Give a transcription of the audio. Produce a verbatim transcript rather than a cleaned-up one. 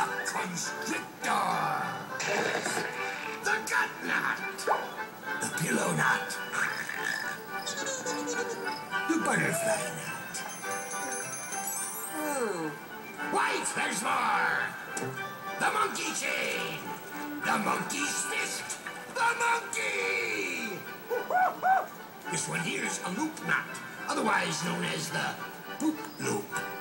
the constrictor, the gut knot, the pillow knot, the butterfly knot. Hmm. Wait, there's more! The monkey chain, the monkey's fist, the monkey! This one here's a loop knot, otherwise known as the poop loop.